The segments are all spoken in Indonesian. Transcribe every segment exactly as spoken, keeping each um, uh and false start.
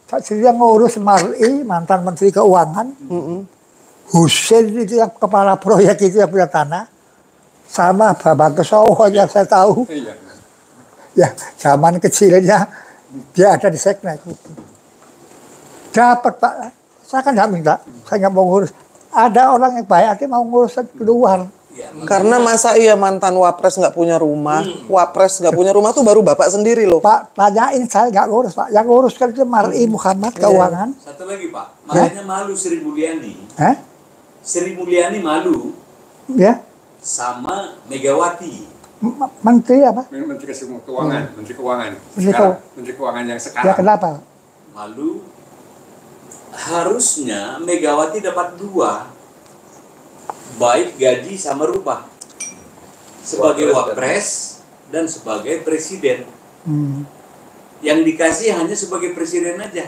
Dia ngurus Mar'i, mantan Menteri Keuangan. Mm-hmm. Husin itu yang kepala proyek itu yang punya tanah. Sama Bapak Kesowo yang saya tahu. Iya. Ya, zaman kecilnya dia ada di seknek. Dapat Pak, saya kan nggak minta, saya nggak mau ngurus. Ada orang yang baik hati mau ngurus keluar. Ya, karena masa iya mantan wapres nggak punya rumah, hmm. wapres nggak punya rumah tuh baru bapak sendiri loh. Pak, tanyain saya nggak ngurus Pak, yang ngurus kan itu Mar'i Muhammad hmm. Keuangan. Satu lagi Pak, makanya eh? malu Sri Mulyani. Eh? Sri Mulyani malu. Ya. Sama Megawati. M Menteri apa? Menteri Keuangan, hmm. Menteri Keuangan. Menteri, sekarang, Menteri Keuangan yang sekarang. Ya kenapa? Malu. Harusnya Megawati dapat dua. Baik gaji sama rumah. Sebagai wapres dan sebagai presiden. Hmm. Yang dikasih hanya sebagai presiden aja.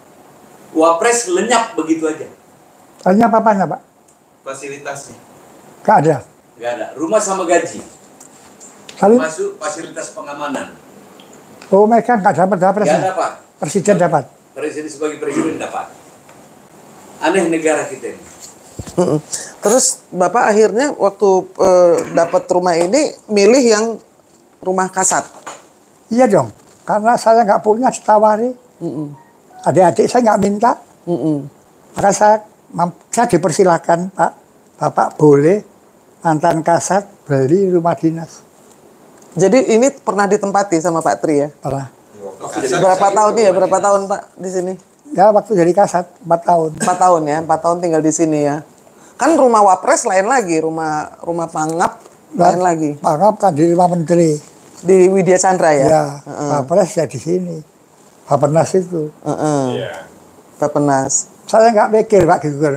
Wapres lenyap begitu aja. Lenyap apanya Pak? Fasilitasnya. Gak ada. Gak ada. Rumah sama gaji. Lalu? Masuk fasilitas pengamanan. Oh mereka nggak dapat dapat. Gak dapat. Presiden dapat. Presiden sebagai presiden dapat. Aneh negara kita ini. Terus Bapak akhirnya waktu e, dapat rumah ini milih yang rumah kasat? Iya dong, karena saya nggak punya ditawari. Adik-adik saya nggak minta. Mm -mm. Maka saya, saya dipersilakan Pak, Bapak boleh mantan kasat beli rumah dinas. Jadi ini pernah ditempati sama Pak Tri ya? Pernah. Berapa tahun ya? Berapa tahun Pak di sini? Ya waktu jadi kasat empat tahun. Empat tahun ya, empat tahun tinggal di sini ya. Kan rumah wapres lain lagi, rumah rumah pangap nah, lain lagi. Pangap kan di rumah menteri. Di Widya Chandra ya? Ya, uh-uh. Wapres ya di sini. Bapenas itu. Uh-uh. Yeah. Bapenas. Saya nggak mikir Pak Gubernur.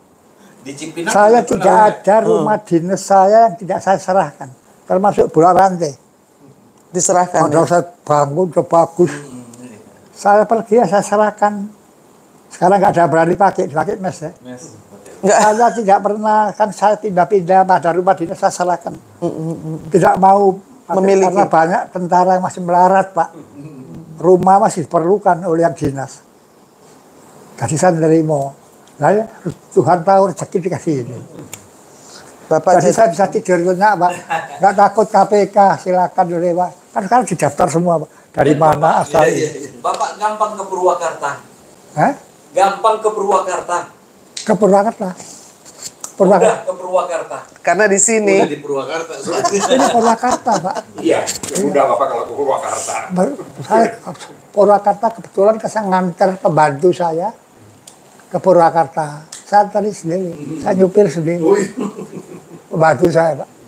Di Cipinang saya tidak ada rumah uh. dinas saya yang tidak saya serahkan. Termasuk bola rantai. Diserahkan. Kalau ya? Saya bangun udah bagus. Hmm. Saya pergi ya saya serahkan. Sekarang nggak ada berani pakai, dipakai mes ya. Mes. Nggak. Saya tidak pernah, kan saya pindah-pindah pada rumah dinas saya serahkan. Mm-mm. Tidak mau memiliki. Karena banyak tentara yang masih melarat Pak. Rumah masih diperlukan oleh yang dinas. Jadi saya menerima. Nah, ya, Tuhan tahu rezeki dikasih ini. Bapak jadi saya bisa tidur nyenyak Pak. Nggak takut K P K, silakan dulu Pak. Kan sekarang didaftar semua Pak. Dari ya, mana Bapak, asal? Iya, iya. Bapak gampang ke Purwakarta. Hah? Gampang ke Purwakarta. Ke Purwakarta. Purwakarta. Udah ke Purwakarta. Karena di sini. Udah di Purwakarta. Ini Purwakarta Pak. Iya. Udah Bapak kalau ke Purwakarta. Saya Purwakarta kebetulan saya nganter pembantu saya ke Purwakarta. Saya tadi sendiri, hmm. saya nyupir sendiri. Pembantu saya Pak.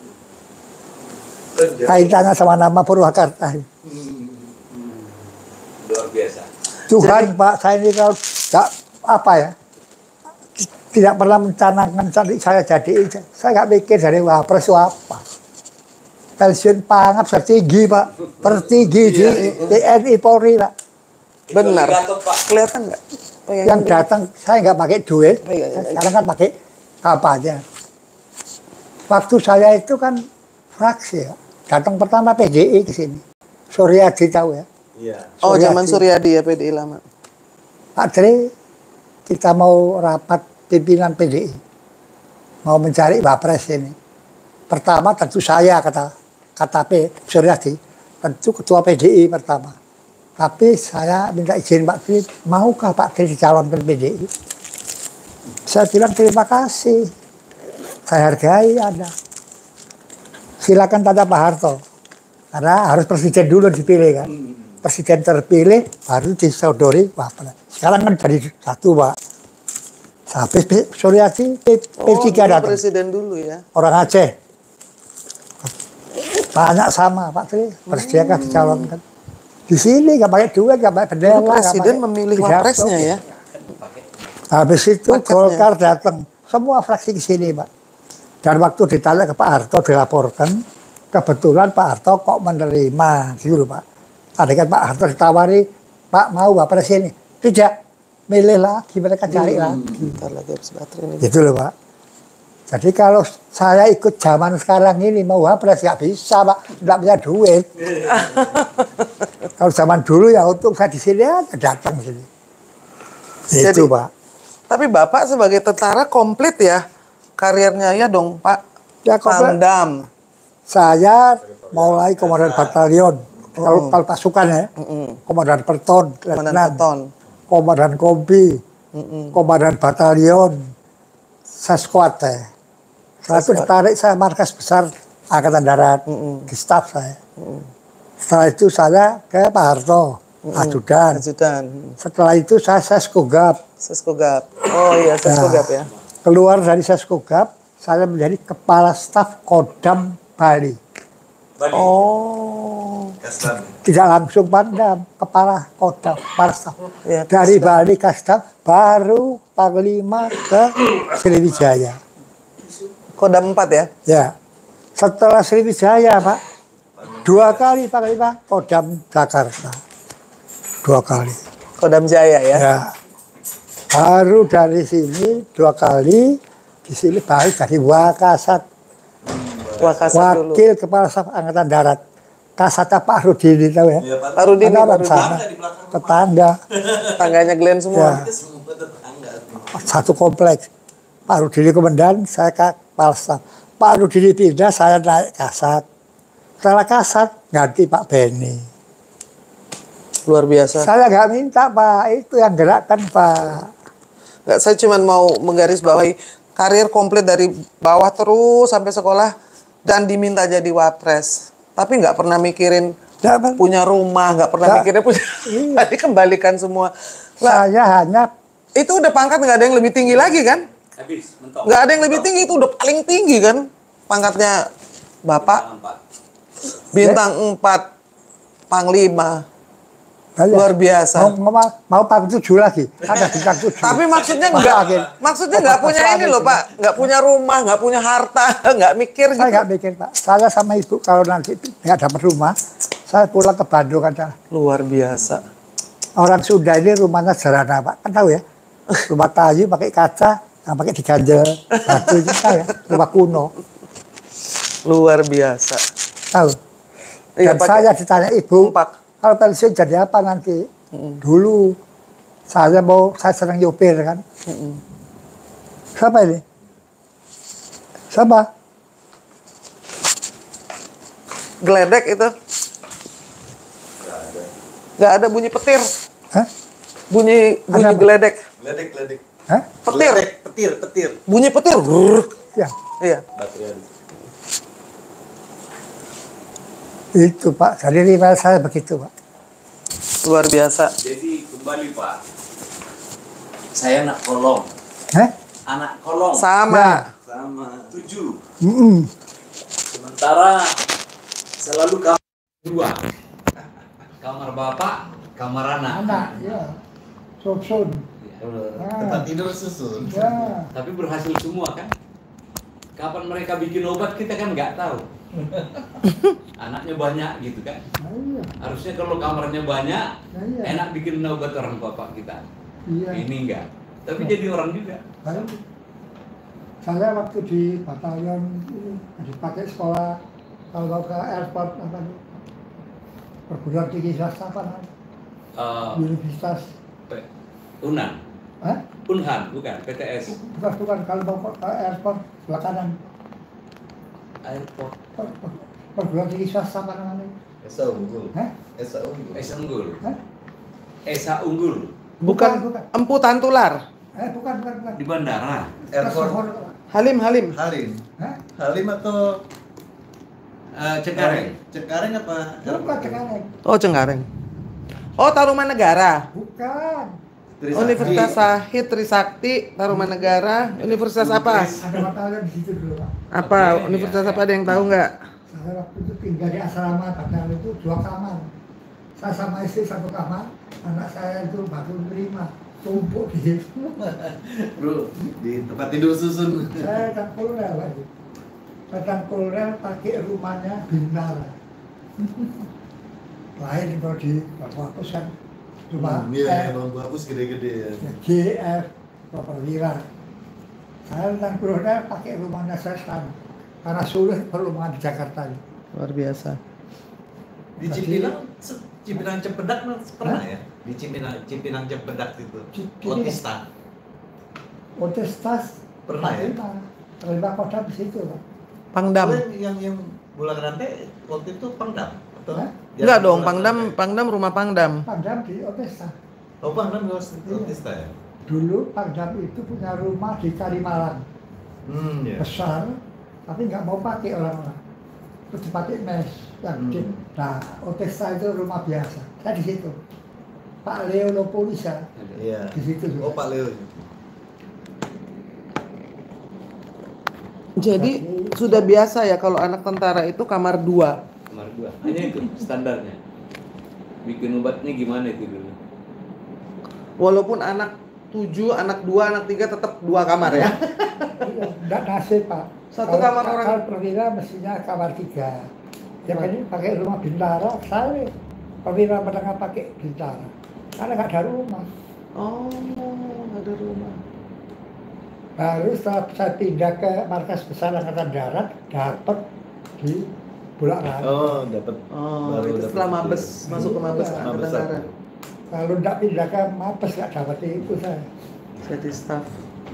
Kaitannya sama nama Purwakarta. Hmm. Luar biasa. Tuhan jadi, Pak, saya ini kalau gak, apa ya, tidak pernah mencanangkan saya jadi, saya nggak mikir dari wapres apa. Pensiun pangap tertinggi Pak, tertinggi di T N I Polri Pak. Benar. Kelihatan nggak? Yang datang saya nggak pakai duit, sekarang kan pakai kampanye. Waktu saya itu kan fraksi ya, datang pertama P D I ke sini, Suryadi tahu ya. Iya. Oh, zaman Suryadi ya P D I lama. Pak Tri, kita mau rapat pimpinan P D I. Mau mencari wapres ini. Pertama tentu saya kata kata P Suryadi, tentu ketua P D I pertama. Tapi saya minta izin Pak Tri, maukah Pak Tri dicalonkan P D I? Saya bilang terima kasih. Saya hargai Anda. Silakan tanya Pak Harto. Karena harus presiden dulu dipilih kan. Presiden terpilih baru disodori wapres. Sekarang kan dari satu Pak. Habis Suryadi P tiga oh, datang. Presiden dulu ya. Orang Aceh. Banyak sama Pak Tri. Bersedia hmm. dicalonkan. Di sini nggak pakai duit, nggak pakai bendera. Presiden memilih wapresnya ya. Habis itu Paketnya. Golkar datang. Semua fraksi ke sini Pak. Dan waktu ditanya ke Pak Harto dilaporkan. Kebetulan Pak Harto kok menerima. Gitu Pak. Tadi kan Pak Harto ditawari, Pak mau wapres ini. Tidak, milih lagi, mereka cari hmm. lagi. Lagi harus baterai gitu loh Pak. Jadi kalau saya ikut zaman sekarang ini mau wapres nggak bisa Pak, nggak punya duit. Kalau zaman dulu ya untuk saya di sini aja datang sini. Itu Jadi- Pak. Tapi Bapak sebagai tentara komplit ya karirnya ya dong Pak. Ya komplit. Pangdam. Saya mulai komandan batalion, kalau, kalau pasukan ya, komandan Perton, Komandan letnan, Peton. komandan kompi, komandan batalion, saya squad ya. Setelah itu ditarik saya markas besar Angkatan Darat, di staf saya. Setelah itu saya ke Pak Harto, ajudan. Ajudan. Setelah itu saya seskogap. Seskogap. Oh iya Seskogap ya. Keluar dari seskogap, saya menjadi kepala staf Kodam Bali. Bali. Oh. Tidak langsung Pangdam, kepala Kodam, kepala staf. Ya, Dari Bali ke staf, baru Panglima ke Sriwijaya. Kodam empat ya. Ya, setelah Sriwijaya Pak, dua kali Panglima Kodam Jakarta. Dua kali. Kodam Jaya ya. Ya. Baru dari sini dua kali, di sini baru jadi Wakasat. Wakasat dulu. Wakil Kepala Staf Angkatan Darat. Kasatnya Pak Rudini tahu ya? Pak Rudini, Ada Pak orang Rudini. sana, tetangga, Tangganya Glenn semua. ya. Satu kompleks. Pak Rudini komandan, saya Kepala Staf. Pak Rudini pindah, saya naik Kasat. Setelah Kasat, ganti Pak Beni. Luar biasa. Saya nggak minta Pak, itu yang gerakkan Pak. Nggak, saya cuma mau menggarisbawahi karir komplit dari bawah terus sampai sekolah dan diminta jadi wapres. Tapi nggak pernah mikirin Nggak pernah. punya rumah, nggak pernah Nggak. mikirin punya. Iya. Dikembalikan semua. Lah, Saya hanya itu udah pangkat nggak ada yang lebih tinggi lagi kan? Habis, mentok. Nggak ada yang lebih tinggi, itu udah paling tinggi kan? Pangkatnya Bapak Empat. bintang empat Panglima. Banyak. Luar biasa. Mau, mau, mau Pak tujuh lagi, ada bintang tujuh. Tapi maksudnya Masuk nggak, angin. maksudnya nggak Masuk punya ini angin loh semua. Pak, nggak punya rumah, nggak punya harta, nggak mikir Saya gitu. nggak mikir Pak. Saya sama ibu kalau nanti nggak dapat rumah, saya pulang ke Bandung aja. Luar biasa. Orang Sunda ini rumahnya sederhana Pak, kan tahu ya? Rumah kayu pakai kaca, yang pakai diganjel batu itu tahu ya? Rumah kuno, Luar biasa. tahu? Iya, Dan pakai saya ditanya ibu, tumpak. kalau pensiun jadi apa nanti? Dulu saya mau, saya senang nyopir kan. Siapa ini? Siapa? Geledek itu. Nggak ada bunyi petir. Hah? Bunyi bunyi Ada apa? geledek. Ledek, ledek. Hah? Petir. Ledek, petir, petir. Bunyi petir. Grrrr. Ya, Iya. Baterai. itu Pak. Jadi rival saya begitu Pak. Luar biasa. Jadi kembali Pak, saya anak kolong, Hah? anak kolong Sama. sama tujuh. Mm-mm. Sementara selalu kamar dua, kamar bapak, kamar anak. Anak, ya. Susun. Tempat tidur susun. Ya. Tapi berhasil semua kan? Kapan mereka bikin obat kita kan nggak tahu. Anaknya banyak gitu kan? Nah, iya. Harusnya kalau kamarnya banyak, Nah, iya. enak bikin obat orang bapak kita. Iya. Ini enggak. Tapi jadi orang juga. Baik. Saya waktu di batalion ini dipakai sekolah kalau mau ke airport apa itu perguruan tinggi swasta apa namanya? Eh, Universitas. P- Unan, Hah? Unhan bukan P T S. Bukan bukan kalau mau ke airport sebelah kanan Airport per- per- perguruan tinggi swasta apa namanya? Esa unggul. Hah? Esa unggul. Esa Unggul. Hah? Esa Unggul Bukan bukan. Empu Tantular. Eh bukan bukan bukan. di bandara. Airport. Halim, Halim. Halim. Hah? Halim atau Eh, Cengkareng. Cengkareng apa? Bukan Cengkareng. Oh, Cengkareng. Oh, Tarumanegara. Bukan. Trisakti. Universitas Sahid Trisakti, Tarumanegara. Universitas apa? Ada batalion di situ dulu Pak. Apa? Oke, Universitas ya, apa ada yang tahu nggak? Saya waktu itu tinggal di asrama batalion itu dua kamar. Saya sama istri satu kamar, anak saya itu baru terima tumpuk di situ. Bro, di tempat tidur susun. Saya dan kolonel lagi. Saya dan kolonel pakai rumahnya Bintara. Lain kalau di Bapakku kan rumah Hmm, Iya, eh, yang bambu hapus gede-gede ya. G F Perwira. Saya dan kolonel pakai rumahnya Sesan karena sulit perumahan di Jakarta. Luar biasa. Di Cipinang se- Cipinang Cempedak pernah ya? Di Cipinang Cipinang Cempedak itu. Cipinang. Otista. Otestas Pernah ya? terima terima kodam di situ Pak. Pangdam. Oh, yang yang bola rantai waktu itu Pangdam atau? Hah? Enggak Yang dong, bola Pangdam, rantai? Pangdam rumah Pangdam. Pangdam di Otesta. Oh, Pangdam di Otista ya? Dulu Pangdam itu punya rumah di Kalimalang Hmm, ya. besar, tapi nggak mau pakai orang-orang. Terus dipakai mes yang Hmm. gede. Nah, Otesta itu rumah biasa. Saya di situ. Pak Leo Lopolisa Iya. di situ juga. Oh, Pak Leo. Jadi sudah biasa ya kalau anak tentara itu kamar dua. Kamar dua. Hanya itu standarnya. Bikin obatnya gimana itu dulu? Walaupun anak tujuh, anak dua, anak tiga tetap dua kamar ya. Enggak nasib Pak. Satu Kalau- kamar orang- Kalau perwira mestinya kamar tiga. Yang ini pakai rumah bintara, saya perwira menengah pakai bintara. Karena nggak ada rumah. Oh, ada rumah. Baru setelah saya pindah ke markas besar Angkatan Darat, dapat di Bulak Rayu. Oh, dapat. Oh, Baru itu dapat setelah itu. Mabes, masuk ke Mabes Iya. Angkatan Mabes Darat. satu. Kalau nggak pindah ke Mabes nggak dapat itu saya. Jadi staff.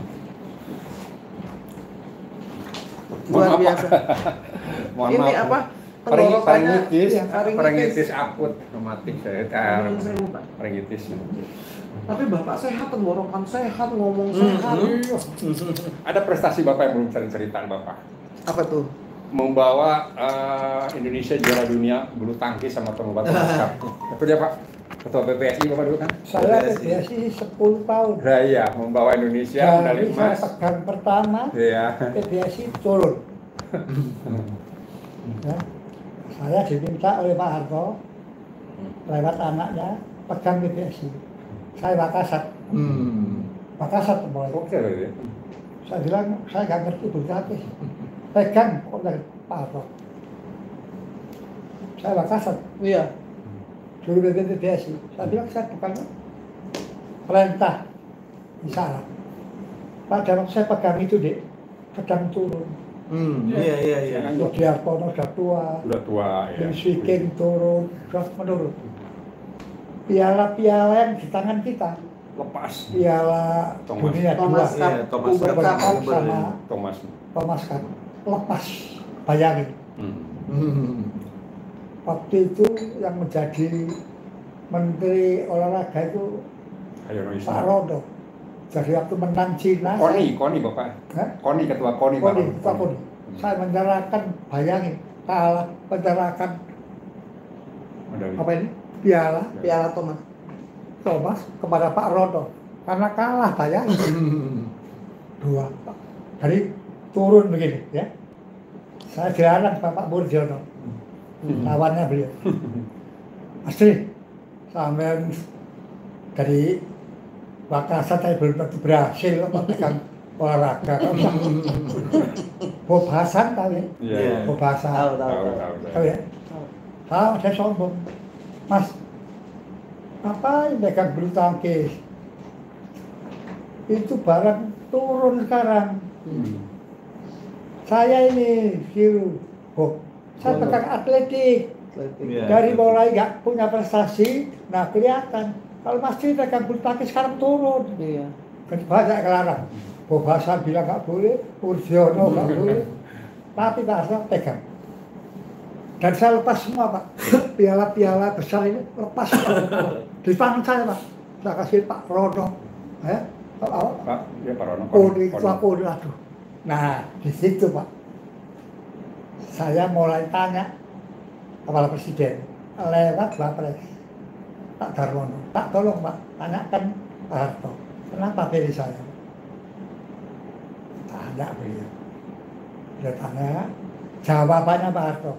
Mohon Luar maaf, biasa. Mohon Ini maaf, apa? Bu. Tenggorokannya- Faringitis, iya, faringitis. faringitis akut rematik saya. Hmm, saya lupa. Faringitis. Tapi Bapak sehat, tenggorokan sehat, ngomong Hmm, sehat. Ada prestasi Bapak yang belum saya ceritakan Bapak. Apa tuh? Membawa eh, Indonesia juara dunia bulu tangkis sama pengobatan maskap. Itu dia Pak, ketua P P S I Bapak dulu kan? Saya P B S I. P B S I sepuluh tahun. Nah, iya, membawa Indonesia medali Dari saya emas. pegang pertama, Iya. P B S I turun. Ya. Saya diminta oleh Pak Harto lewat anaknya pegang P B S I. Saya Wakasat, Hmm. Wakasat mulai. Kok bisa ya? Saya bilang saya nggak ngerti bulu tangkis. Pegang oleh Pak Harto. Saya Wakasat. Iya. Dulu P B S I. Saya bilang saya bukan perintah isarat. Pada waktu saya pegang itu dek, pedang turun. Hmm. Iya, iya, iya. Yodi Artono sudah tua, Udah tua ya. Lim Swiking turun, sudah menurun. Piala-piala yang di tangan kita, Lepas. piala Thomas. dunia dua, Thomas Cup, Iya, Thomas Uber Cup. Cup. Cup Uber, sama iya. Thomas. Thomas Cup, lepas. Bayangin, Hmm. Hmm. waktu itu yang menjadi Menteri Olahraga itu Ayo Pak Ismail. Rodo. Jadi waktu menang Cina, Koni, Koni Bapak. Hah? Koni ketua Koni Pak. Koni, Ketua Koni. Saya menyerahkan, bayangin, kalah menyerahkan Medali. apa ini piala Piala Thomas. Thomas kepada Pak Rodo karena kalah, bayangin dua. Jadi turun begini ya. Saya dilarang Bapak Murjono, lawannya beliau. Asli, sampai dari Wakasat saya belum tentu berhasil pegang olahraga. Bob Hasan tahu ya? Iya. Iya. Bob Hasan. Tahu, tahu, Tahu, tahu. tahu. Tahu ya? Tahu, saya sombong. Mas, apa yang pegang bulu tangkis? Itu barang turun sekarang. Hmm. Saya ini, Siru. Oh, saya pegang atletik. Iya. Dari mulai nggak punya prestasi, nah kelihatan. Kalau masih pegang bulu tangkis sekarang turun. Iya. Kan banyak kelarang. Bob Hasan bilang nggak boleh, Urjono nggak boleh. Tapi Pak Hasan pegang. Dan saya lepas semua Pak. Piala-piala besar ini lepas semua. Di tangan saya Pak. Saya kasih Pak Rono. Ya, Pak apa? Pak, ya Pak Rono. Kode, ketua kode, aduh. Nah, di situ Pak. Saya mulai tanya Kepala Presiden lewat Wapres Pak Darmono. Pak tolong Pak, tanyakan Pak Harto. Kenapa pilih saya? Tanya beliau. Dia tanya, jawabannya Pak Harto.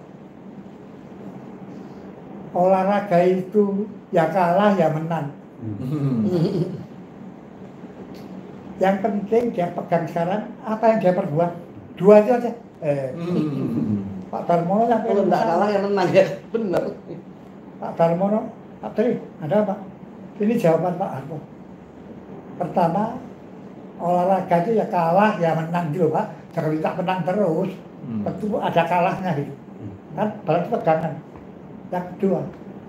Olahraga itu ya kalah ya menang. Hmm. Yang penting dia pegang sekarang, apa yang dia perbuat? Dua itu aja. Eh, Hmm. Pak Darmono sampai Kalau nggak kalah yang menang ya, bener. Pak Darmono, Pak Tri, ada apa? Ini jawaban Pak Harto. Pertama, olahraga itu ya kalah ya menang gitu Pak. Jangan minta menang terus. Hmm. Tentu ada kalahnya gitu. Kan berarti pegangan. Yang kedua,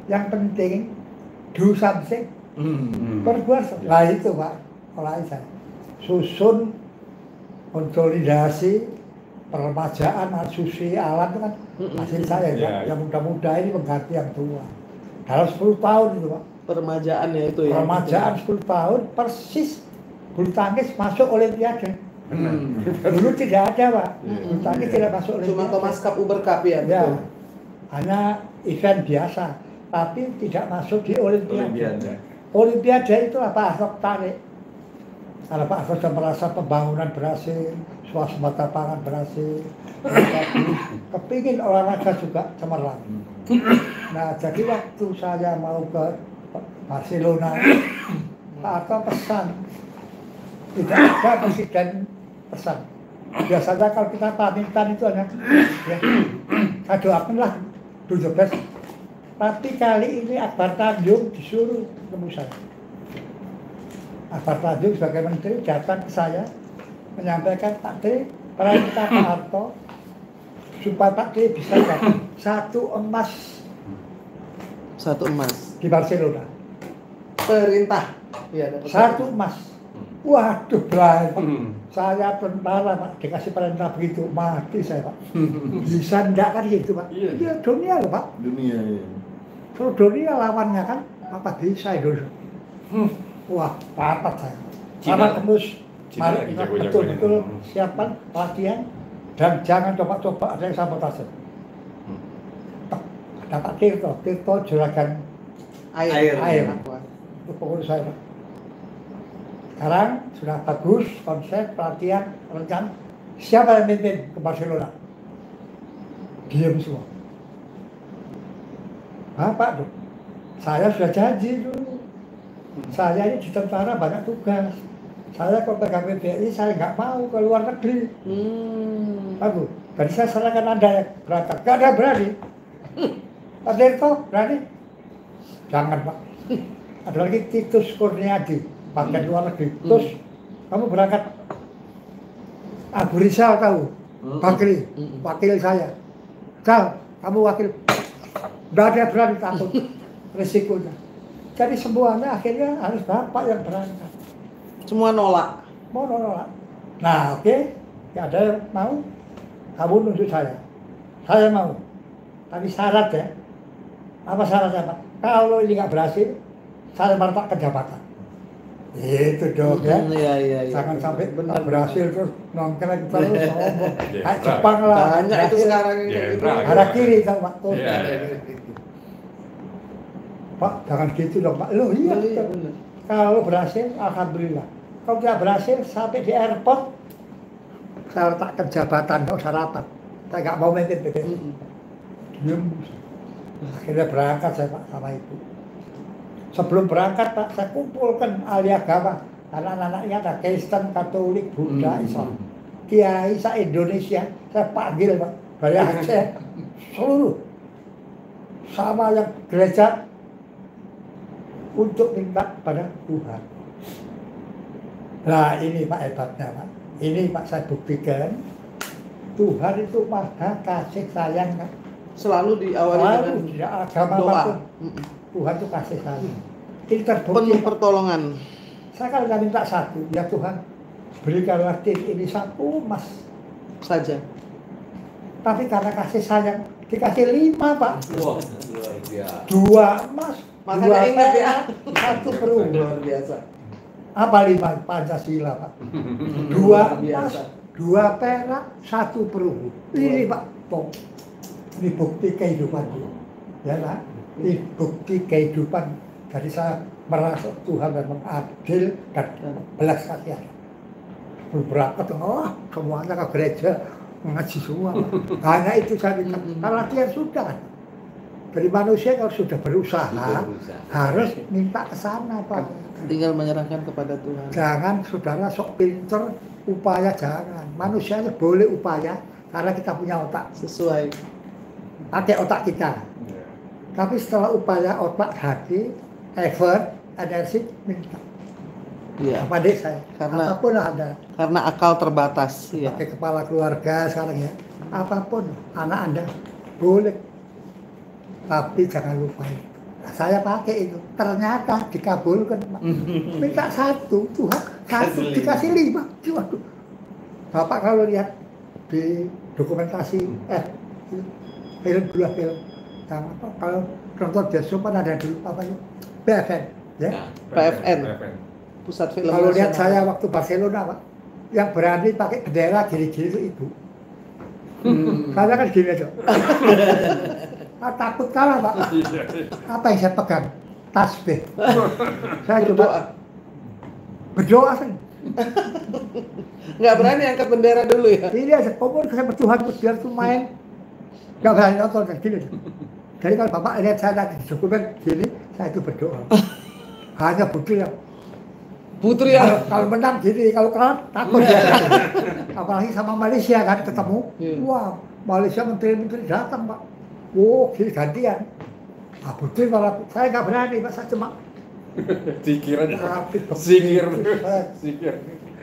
Yang penting do something. Hmm. Berbuat. Nah itu Pak, mulai saya susun konsolidasi peremajaan susi alat itu kan hasil saya ya. Ya, Yang muda-muda ini mengganti yang tua. Dalam sepuluh tahun itu Pak. Peremajaan ya itu ya. Peremajaan sepuluh tahun persis bulu tangkis masuk Olimpiade. Hmm. Dulu tidak ada Pak. Bulu tangkis tidak masuk Olimpiade. Cuma Thomas Cup Uber Cup ya. Ya, Betul. hanya event biasa, tapi tidak masuk di Olimpiade. Olimpiade. Olimpiade itu apa? Ahok tarik. Kalau Pak Ahok sudah merasa pembangunan berhasil, swasembada pangan berhasil, kepingin olahraga juga cemerlang. Nah, jadi waktu saya mau ke Barcelona, Pak Harto pesan, tidak ada presiden pesan. Biasanya kalau kita pamitan itu hanya, ya, saya doakanlah do the best. Tapi kali ini Akbar Tanjung disuruh ketemu saya. Akbar Tanjung sebagai menteri datang ke saya menyampaikan Pak Tri, perintah Pak Harto supaya Pak Tri bisa dapat satu emas Satu emas. di Barcelona. Perintah. Ya, dapat Satu emas. Waduh, berani. Hmm. Saya tentara Pak, dikasih perintah begitu, mati saya Pak. Bisa enggak kan gitu Pak? Iya. Iya, dunia loh Pak. Dunia ya. Kalau dunia lawannya kan, apa bisa Indonesia? Hmm. Wah, papat saya. Cina. Sama tembus. Cina Mari lagi kita jago-jagonya. betul-betul siapkan latihan dan jangan coba-coba ada yang sabotase. Ada Pak Tirto, Tirto juragan air. air. Itu pengurus saya Pak. Sekarang sudah bagus konsep pelatihan rencana. Siapa yang mimpin ke Barcelona? Diam semua. Bapak dong. Saya sudah janji dulu. Saya ini di tentara banyak tugas. Saya kalau pegang P B I saya nggak mau ke luar negeri. Hmm. Bagus. Jadi saya serahkan Anda yang berangkat. Gak ada berani. Pak Tirto berani? Jangan Pak. Ada lagi Titus Kurniadi, pangkat luar negeri. Terus kamu berangkat. Abu Rizal tahu, Bakri, wakil saya. Cal, kamu wakil. Nggak ada berani takut resikonya. Jadi semuanya akhirnya harus bapak yang berangkat. Semua nolak. Mau nolak. Nah oke, ya ada yang mau, kamu nunjuk saya. Saya mau. Tapi syarat ya. Apa syaratnya Pak? Kalau ini nggak berhasil, saya mertak ke jabatan. Itu dong ya. Hmm, iya, iya, iya. Jangan sampai Benar, benar berhasil terus nongkrong terus sombong. Iya, Kayak benar. Jepang lah. Banyak itu berhasil, sekarang yang kayak gitu. Jenderal. arah kiri tahu Pak. Tuh. Iya. Pak, jangan gitu dong Pak. Loh iya. Iya, betul. benar. Kalau berhasil, alhamdulillah. Kalau tidak berhasil, sampai di airport, saya letakkan jabatan, nggak usah rapat. Saya nggak mau maintain P B I. Mm-mm. Diam. Akhirnya berangkat saya Pak sama Ibu. Sebelum berangkat Pak, saya kumpulkan ahli agama. Anak-anaknya ada Kristen, Katolik, Buddha, Islam. Kiai se-Indonesia, saya panggil Pak. Dari Aceh, seluruh. Sama yang gereja, untuk minta pada Tuhan. Nah ini Pak hebatnya Pak. Ini Pak saya buktikan. Tuhan itu maha kasih sayang Pak. Selalu diawali Lalu dengan tidak agama doa. apapun. Mm-mm. Tuhan itu kasih sayang. Ini terbukti. Penuh Pak. pertolongan. Saya kalau nggak minta satu, ya Tuhan berikanlah tim ini satu emas. Saja. Tapi karena kasih sayang dikasih lima Pak. Wah, luar biasa. Dua emas, Makanya dua ingat ya. perak, satu perunggu. Luar biasa. Apa lima? Pancasila Pak. Dua Luar emas, biasa. dua perak, satu perunggu. Ini Pak, Pong. Ini bukti kehidupan. Ya Pak, ini bukti kehidupan. Jadi saya merasa Tuhan memang adil dan belas kasihan. Beberapa tuh, oh semuanya ke gereja ngaji semua. Pak. Hanya itu saya minta. Karena dia sudah kan. Dari manusia kalau sudah berusaha, Berusaha. harus minta ke sana Pak. Tinggal menyerahkan kepada Tuhan. Jangan saudara sok pinter, upaya jangan. Manusia itu boleh upaya karena kita punya otak. Sesuai. Pakai otak kita. Tapi setelah upaya otak hati, effort, energi, minta. Iya. Apa deh saya? Karena- Apapun ada. Karena akal terbatas. Iya. Pakai kepala keluarga sekarang ya. Apapun anak Anda boleh. Tapi jangan lupa itu. Nah, saya pakai itu, ternyata dikabulkan. Pak. Minta satu, Tuhan satu dikasih lima. Waduh. Bapak kalau lihat di dokumentasi, eh film dua film, yang apa, kalau nonton bioskop kan ada dulu apa itu, P F N, ya. P F N, Pusat Film Kalau lihat Nasional. saya waktu Barcelona, Pak, yang berani pakai bendera gini-gini itu ibu. Hmm. Saya kan gini aja. Ah, takut kalah, Pak. Apa yang saya pegang? Tasbih. Saya coba Berdoa. berdoa sih. Nggak berani angkat bendera dulu ya. Ini aja, kompor saya bertuhan biar tuh main. Nggak berani nonton kayak gini. Jadi kalau Bapak lihat saya lagi di dokumen gini, saya itu berdoa. Hanya putri yang Putri kalau, ya. kalau menang gini, kalau kalah takut ya. Apalagi sama Malaysia kan ketemu. Iya. Wah, Malaysia menteri-menteri datang, Pak. Wow, gini gantian. Ah, putri malah saya nggak berani, Pak. Saya cuma Zikir aja. rapid. Zikir. Zikir.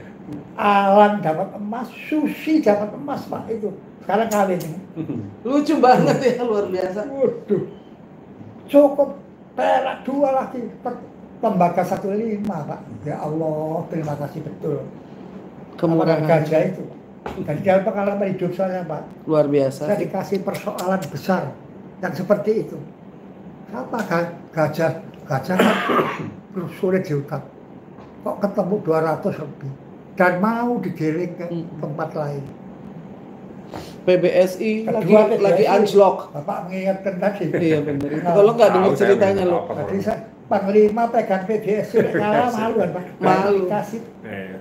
Alan dapat emas, Susi dapat emas, Pak, itu. Sekarang kali ini. Lucu banget ya, luar biasa. Waduh. Cukup perak dua lagi. Tembaga satu lima, Pak. Ya Allah, terima kasih betul. Kemurahan. Apalagi gajah itu. Dan dalam pengalaman hidup saya, Pak, Luar biasa. saya dikasih persoalan besar yang seperti itu. Apa ga- gajah? Gajah kan sulit diungkap. Kok ketemu dua ratus lebih dan mau digiring ke Hmm. tempat lain. P B S I lagi Kedua, P B S I. lagi anjlok. Bapak mengingatkan tadi. Iya benar. Kalau nggak dengar Tahu saya ceritanya benar. loh. Tadi saya Panglima pegang P B S I kalah malu kan, Pak. Malu. Dikasih Eh,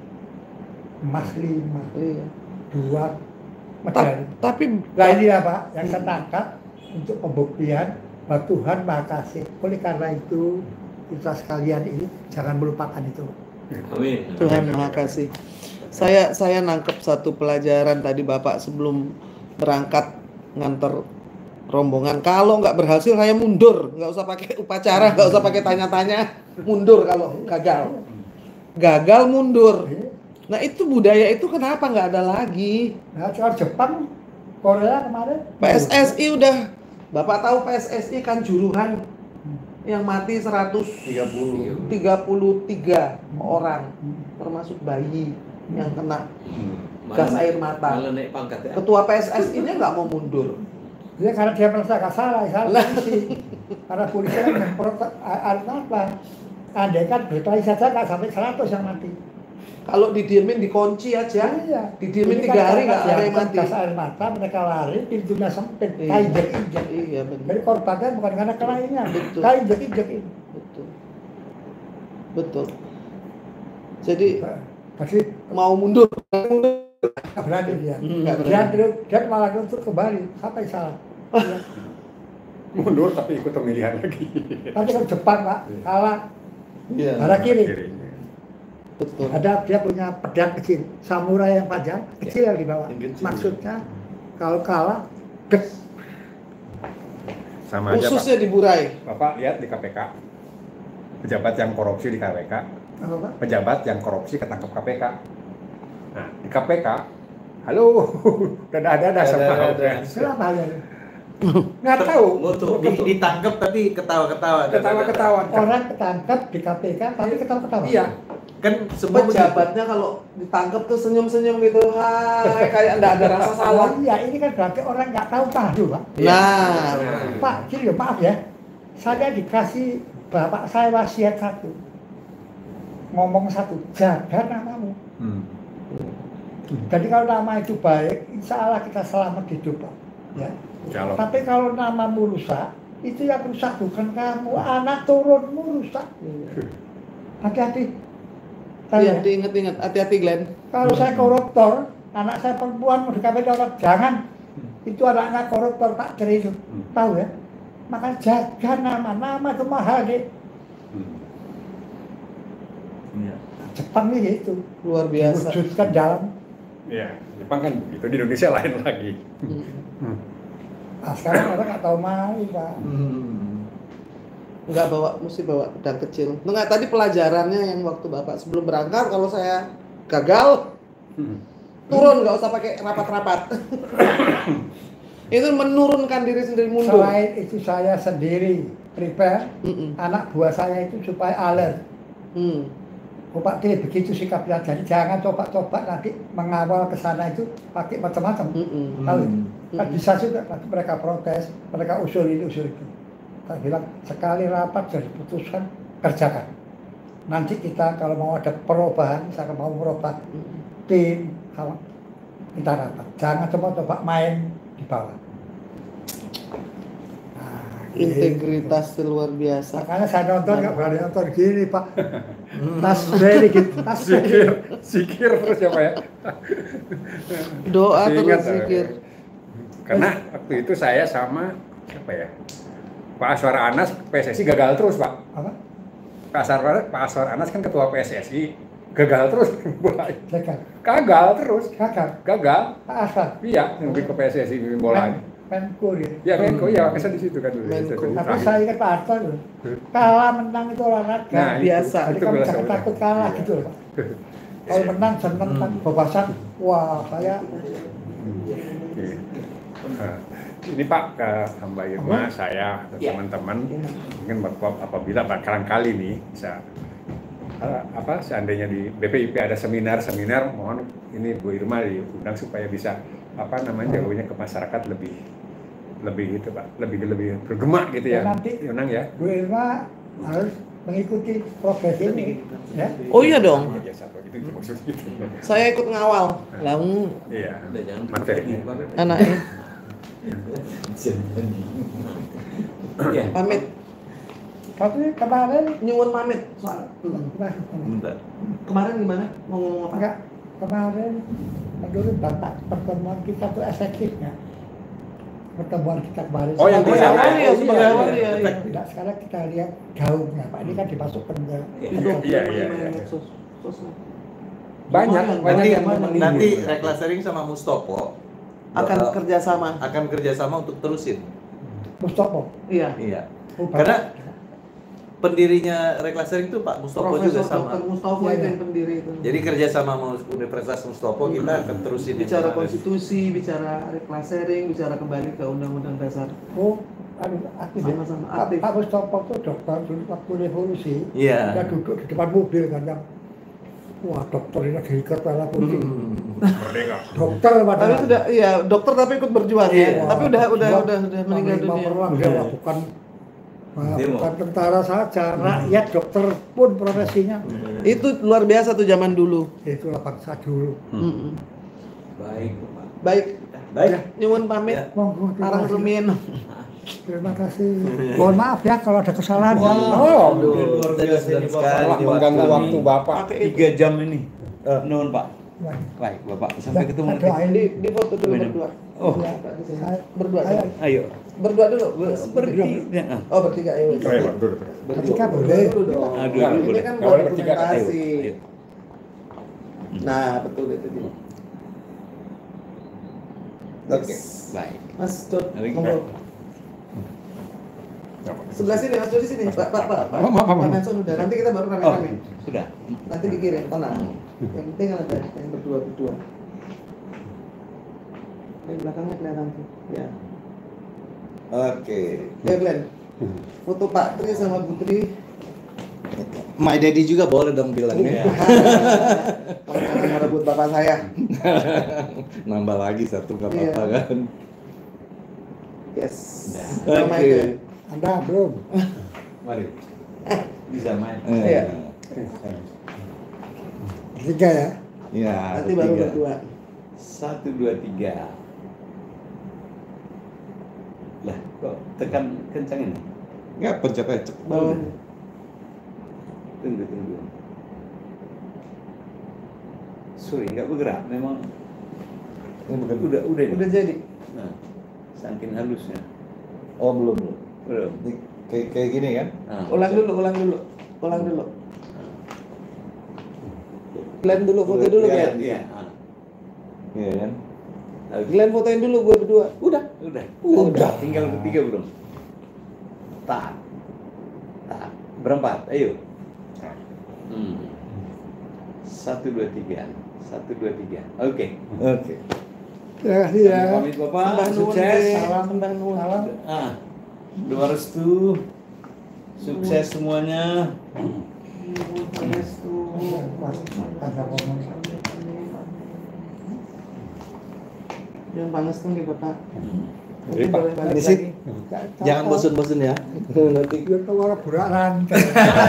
emas lima, Iya. dua Ta- medali. tapi Nah ini ya Pak, yang saya tangkap untuk pembuktian bahwa Tuhan Maha Kasih. Oleh karena itu, kita sekalian ini jangan melupakan itu. Amin. Tuhan Maha Kasih. Saya saya nangkep satu pelajaran tadi Bapak sebelum berangkat nganter rombongan. Kalau nggak berhasil saya mundur, nggak usah pakai upacara, nggak usah pakai tanya-tanya, mundur kalau gagal. Gagal mundur. Nah itu budaya itu kenapa nggak ada lagi? Nah, soal Jepang, Korea kemarin. P S S I udah, Bapak tahu P S S I kan Juruhan yang mati seratus tiga puluh tiga orang, termasuk bayi yang kena gas air mata. Malah naik pangkat ya. Ketua P S S I-nya nggak mau mundur. Dia karena dia merasa gak salah, salah polisi. Karena polisi kan memprot air mata. Andai kan berkelahi saja nggak sampai seratus yang mati. Kalau didiemin dikunci aja, Iya. didiemin Ini tiga kan hari karena nggak ada yang diangkat mati. gas air mata, mereka lari, pintunya sempit, Iya. kainjek-injek. Iya benar. Jadi korbannya bukan karena kelainya, Betul. kainjek-injek ini. Betul. Betul. Jadi Pasti mau mundur. nggak berani dia. Nggak berani. Dia, dia, dia malah nuntut kembali, siapa yang salah? Iya. mundur tapi ikut pemilihan lagi. Tapi kalau Jepang Pak, kalah, Iya. arah kiri. Kiri. Betul. Ada dia punya pedang kecil, samurai yang panjang, kecil yang di bawah. Yang kecil. Maksudnya kalau kalah, dek. Sama aja Pak. Khususnya di Burai. Bapak lihat di K P K. Pejabat yang korupsi di K P K. Apa Pak? Pejabat yang korupsi ketangkap K P K. Nah, di K P K, halo, dada-dada sama Kenapa ya? Nggak tahu. Moto. Di- ditangkap tapi ketawa-ketawa. ketawa-ketawa. Orang ketangkap di K P K, tapi ketawa-ketawa. Iya. Kan semua Pejabatnya kalau ditangkap tuh senyum-senyum gitu, hai, kayak nggak ada rasa salah. Oh iya, ini kan berarti orang nggak tahu padu Pak. Nah, Pak, gini loh, maaf ya. Saya dikasih bapak saya wasiat satu. Ngomong satu, jaga namamu. Hmm. Jadi kalau nama itu baik, insya Allah kita selamat hidup Pak. Ya. Kalau Tapi kalau namamu rusak, itu yang rusak bukan kamu, anak turunmu rusak. Hati-hati. iya Tanya, diinget-inget, hati-hati Glenn. kalau saya koruptor, anak saya perempuan mau di K P K orang, jangan. Itu anaknya koruptor Pak Ceri itu, tahu ya. Maka jaga nama, nama itu mahal deh. Iya. Jepang ini itu, Luar biasa. wujudkan dalam. Iya, Jepang kan begitu, di Indonesia lain lagi. Hmm. Nah, sekarang orang nggak tahu malu Pak. Nggak bawa, mesti bawa pedang kecil. Nggak, tadi pelajarannya yang waktu Bapak sebelum berangkat, kalau saya gagal, Hmm. turun, nggak usah pakai rapat-rapat. Itu menurunkan diri sendiri mundur. Selain itu saya sendiri prepare Mm-mm. anak buah saya itu supaya alert. Hmm. Oh, Pak Tri begitu sikapnya, jadi jangan coba-coba nanti mengawal ke sana itu pakai macam-macam. Mm-mm. Tahu? Hmm. Kan bisa juga nanti mereka protes, mereka usul ini usul itu. Saya bilang sekali rapat jadi putuskan kerjakan. Nanti kita kalau mau ada perubahan, misalkan mau merubah tim, kalau kita rapat. Jangan coba-coba main di bawah. Nah, Integritas luar biasa. makanya saya nonton nggak berani nonton gini Pak. Tas dari gitu, tas Sikir, sikir terus ya Pak ya. Doa Masih terus ingat, saya. zikir. Karena waktu itu saya sama siapa ya? Pak Aswar Anas P S S I gagal terus Pak. apa? Pak Aswar, Pak Aswar Anas kan ketua P S S I gagal terus bola. Gagal, Gagal terus, gagal. gagal. Pak Aslan, Iya, yang ke P S S I bimbing bola. Menko dia. Ya Menko ya, kesan di situ kan dulu. Menko. Tapi saya ingat Pak Harto loh, kalah menang itu olahraga. Nah, itu. biasa. Jadi Itu kamu biasa jangan udah. takut kalah gitu loh Pak. Kalau menang seneng kan, bebasan. Wah saya Oke. Nah, ini Pak ke Mbak Irma, saya dan Ya. teman-teman mungkin bapak- apabila bakalan kali nih bisa eh, apa seandainya di B P I P ada seminar-seminar, mohon ini Bu Irma diundang supaya bisa apa namanya jauhnya ke masyarakat lebih lebih itu Pak, lebih lebih bergema gitu ya. Ya, nanti. Yunang ya. Bu Irma harus mengikuti progres ini, ya. Oh iya dong. Biasa Pak, gitu maksudnya gitu. Saya ikut ngawal. Lah mm, Iya. Udah, jangan Materinya. anaknya Ya. pamit. Tapi kemarin Nyuwun pamit. Soal nah, Bentar. kemarin gimana? Mau ngomong apa? enggak kemarin menurut Bapak pertemuan kita tuh efektifnya pertemuan kita kemarin. Oh, yang Sebagai bisa- awal ya, oh, sebagai iya, awal iya. ya. iya. Tidak, sekarang kita lihat gaungnya Pak, ini kan dimasukkan ke Itu Iya, iya, main iya. medsos. Sosmed. Banyak, Lumayan, banyak Nanti, yang memang nanti ini. Reklasering sama Mustopo akan bakal- kerjasama. akan kerjasama untuk terusin. Mustopo. Iya. Iya. Oh, Bapak. Karena pendirinya Reklasering itu Pak Mustopo juga Profesor sama. doktor Mustopo Iya, itu iya. yang pendiri itu. Jadi kerjasama sama Universitas Mustopo kita akan terusin yang bicara kemarin. konstitusi, bicara reclassering, bicara kembali ke undang-undang dasar. Oh, aduh, aktif ya. Sama-sama Pak, aktif. Pak Mustopo tuh dokter dulu waktu revolusi. Iya. Dia duduk di depan mobil kan yang wah dokter ini diikat malah putih. Hmm. Merdeka. Dokter Tapi padahal. sudah, iya dokter tapi ikut berjuang Iya. ya. Tapi udah udah Berjuang, udah udah meninggal menerima dunia. perang, dia wah, bukan wah, Dia bukan mau- tentara saja, rakyat dokter pun profesinya. Itu luar biasa tuh zaman dulu. Itulah bangsa dulu. Mm-mm. Baik, Pak. Baik, Baik. nyuwun pamit. Ya. Monggo, terima Arang kasih. rumiyin. Terima kasih. Mohon maaf ya kalau ada kesalahan. Oh, Aduh, luar biasa dari sekali telah di mengganggu waktu waktu ini. Bapak. Pakai itu. Tiga jam ini. Eh, nuhun Pak. Ya. Baik, Bapak. Sampai Ya, ketemu ada nanti. ini. Di, di foto dulu Gimana? berdua. Oh. Ya, Saya- berdua. Ayo. Ayo. Berdua dulu. Ber- Bertiga. Ah. Oh, bertiga ayo. Oh, iya, Pak, duduk, duduk. Bertiga boleh. Dulu dong. Aduh, Nah, dulu ini boleh. kan Nggak buat boleh bertiga, Kak. dokumentasi. Ayo. Nah, betul itu dia. Oke. Baik. Mas Dot, Mari kita- monggo. Sebelah sini, Mas Dot di sini. Pak, Pak, Pak. Pak Oh, maaf, maaf. Pak Manson udah. Nanti kita baru Oh, rame-rame. sudah. Nanti dikirim, tenang. Yang penting kan ada yang berdua-berdua. Di belakangnya kelihatan tuh. Ya. Oke. Ya, Glenn. Foto Pak Tri sama Putri. My daddy juga boleh dong bilangnya. Jangan merebut bapak saya. Nambah lagi satu nggak Iya. apa-apa kan. Yes. Oke. Sama itu. Anda belum. Mari. Bisa main. Eh, Iya. Bertiga ya. Iya. Nanti baru bertiga. berdua. Satu, dua, tiga. Lah, kok tekan kencang ini? Nggak pencet-pencet. Baru. Tunggu, tunggu. Sorry, nggak bergerak. Memang Ini bukan. udah, udah. ini. Udah jadi. Nah, saking halusnya. Oh belum. Belum. Ini kayak kayak gini kan? Nah, Ulang dulu, ulang dulu. Ulang dulu. Glenn dulu, foto dulu, Iya, Glenn. Iya. ah. Iya kan? Glenn fotoin dulu gua berdua. Udah. Udah. Udah. Tinggal bertiga belum? Tak. Tak. Berempat. Ayo. Hmm. Satu, dua, tiga. Satu, dua, tiga. Oke. Oke. Terima kasih ya. Pamit Bapak. Sembah nuwun, Sukses. Glenn. Sembah nuwun. Salam. Ah. Doa restu. Sukses semuanya. Yang panas tuh nih Bapak. Jadi, Pak, Di sini. Jangan bosan-bosan ya. Nanti Biar tuh orang burak rantai.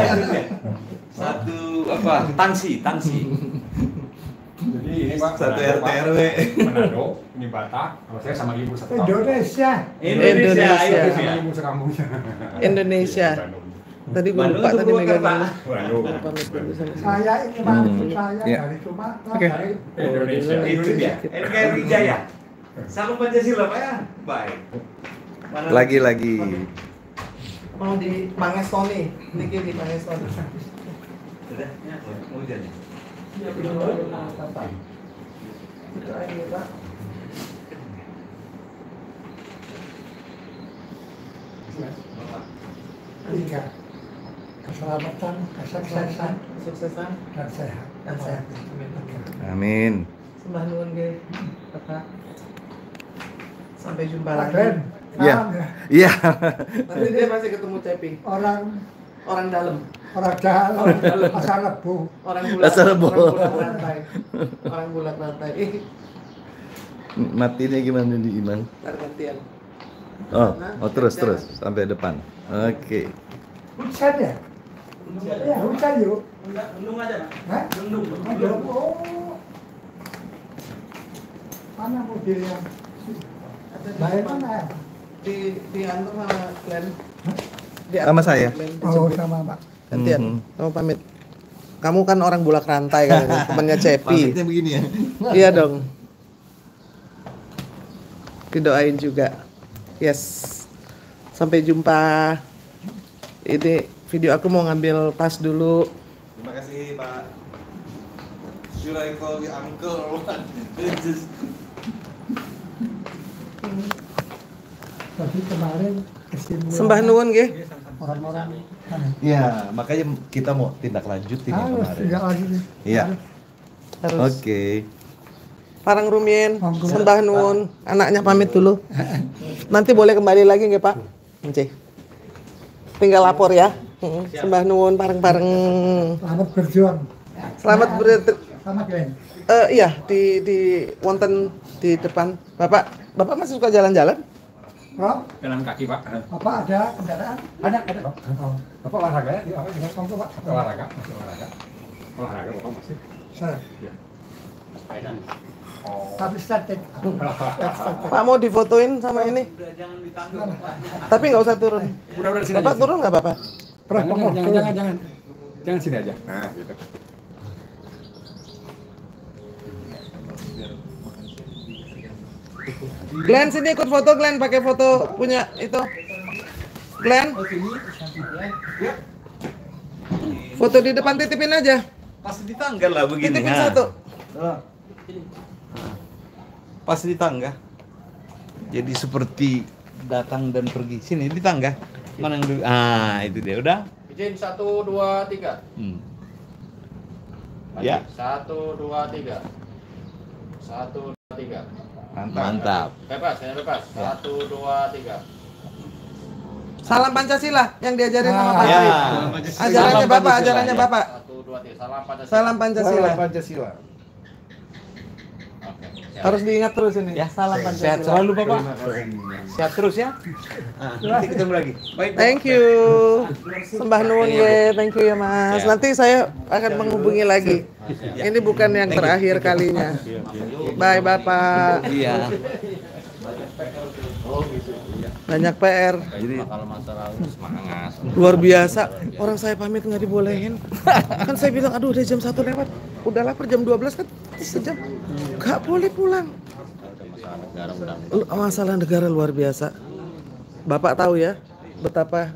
Satu apa? Tangsi, tangsi. Jadi ini Pak, Satu Manado, R T Pak. R W. Manado, ini Batak. Kalau saya sama ibu satu tahun. Indonesia. Indonesia, Indonesia. Sama Indonesia. ibu sekampungnya. Indonesia. Bandung. Tadi gue Bandung lupa atau tadi megang Purwakarta? mana. Bandung. Pamit dulu sama saya. Saya ini mantu saya Ya. dari Sumatera. Oke. Dari Indonesia. Itu dia. N K R I Wijaya. Salam Pancasila Pak ya. Baik. Mana- Lagi-lagi. Mau di Pangestoni, niki di Pangestoni. Sudah? Ya, mau jadi. tiga. Keselamatan, kesuksesan, Suksesan dan sehat. dan sehat. Amin. Sembah nuwun ge, Bapak. Sampai jumpa Pak lagi. Glenn, Iya. salam ya. Iya. Nanti dia masih ketemu Cepi. Orang Orang dalam, orang dalam, asal lebu. orang bulat, Asal lebu. orang bulat lantai, orang bulat lantai. Ih, Matinya gimana di Iman? ntar gantian. Oh, oh terus terus sampai depan. Oke. Hujan ya? Ya hujan yuk. Undung aja, Pak. Hah? Undung. Undung. Oh. Mana mobil yang lain mana ya? Di di antar sama Glenn. Di Sama saya? Glenn, Oh dijemput. sama Pak. Gantian. Mhm. Kamu pamit. Kamu kan orang bulak rantai kan, temannya Cepi. Pamitnya begini ya. Iya dong. Didoain juga. Yes. Sampai jumpa. Ini video aku mau ngambil pas dulu. Terima kasih Pak. Should I call you uncle? Tapi kemarin kesimpulan Sembah nuwun nggih. orang-orang Iya, makanya kita mau tindak lanjut ini harus kemarin. tidak lagi. Iya. Harus. Oke. Parang rumiyin, Monggo. sembah nuwun. Anaknya pamit dulu. Nanti boleh kembali lagi nggih, Pak? Encih. Tinggal lapor ya. Heeh. Sembah nuwun pareng-pareng. Selamat berjuang. Selamat ber Sama Glenn. eh, iya di di wonten di depan. Bapak, Bapak masih suka jalan-jalan? Rob, Jalan kaki Pak. Bapak ada kendaraan? Ada, ada. Oh, Bapak olahraga ya? Di apa? Di monggo Pak. olahraga, masih olahraga. Olahraga Bapak masih. Saya. Oh. Tapi statik. Statik. Pak mau difotoin sama ini? Tapi nggak usah turun. Udah udah sini Bapak aja. turun nggak Bapak? Pernah Jangan, pernah jangan, jangan, jangan. Jangan sini aja. Nah, gitu. Glenn sini ikut foto Glenn, pakai foto punya itu. Glenn. Foto di depan titipin aja. Pasti di tangga lah begini. Titipin Nah. satu. Pas di tangga. Jadi seperti datang dan pergi. Sini di tangga. Mana yang dulu? Ah, itu dia. Udah? Izin satu dua tiga. Hmm. Lagi. Ya. Satu dua tiga. Satu dua tiga. Mantap. Mantap. Bebas, saya bebas. Satu dua tiga. Salam Pancasila yang diajarin sama Pak. Ya. Tri. Ajarannya Bapak, ajarannya Bapak. Satu dua tiga. Salam Pancasila. Salam Pancasila. Pancasila. Oke. siap. Harus diingat terus ini. Ya. Salam Sehat Pancasila. selalu Bapak. Sehat terus ya. Ah, nanti ketemu lagi. Baik. Thank you. Sembah nuwun ye. Thank you ya Mas. Nanti saya akan menghubungi lagi. Ini bukan yang terakhir kalinya. Bye Bapak. Iya. Banyak P R. Jadi Kalau masalah semangat. Luar biasa. Orang saya pamit nggak dibolehin. Kan saya bilang aduh udah jam satu lewat. Udah lapar jam dua belas kan sejam. Nggak boleh pulang. Masalah negara mudah. Lu- Masalah negara luar biasa. Bapak tahu ya betapa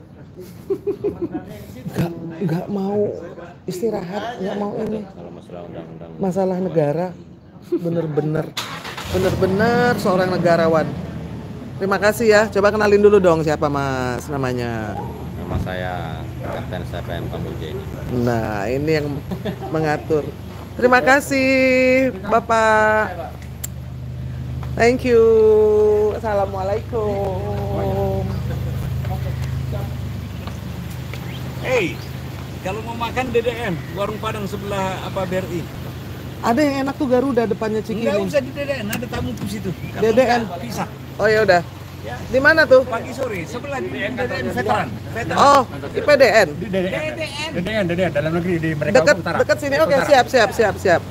nggak nggak mau istirahat, nggak mau ini. Kalau masalah undang-undang. Masalah negara bener-bener bener-bener seorang negarawan. Terima kasih ya. Coba kenalin dulu dong siapa Mas namanya. Nama saya Kapten C P M Kamboja ini. Nah, ini yang mengatur. Terima kasih, Bapak. Thank you. Assalamualaikum. Hei, kalau mau makan D D N, warung Padang sebelah apa B R I. Ada yang enak tuh Garuda depannya Enggak Cikini. usah di D D N, ada tamu di situ. D D N. Bisa. Oh ya udah. Ya. Di mana tuh? Pagi sore, sebelah di D D N veteran. Veteran. Oh, I P D N. Di D D N. D D N, D D N dalam negeri di mereka Dekat utara. dekat sini. Oke, siap siap siap siap.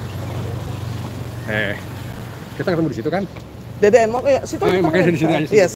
Eh, kita ketemu di situ kan? D D N mau ya situ. Oh, kita makanya main. di sini aja. Iya.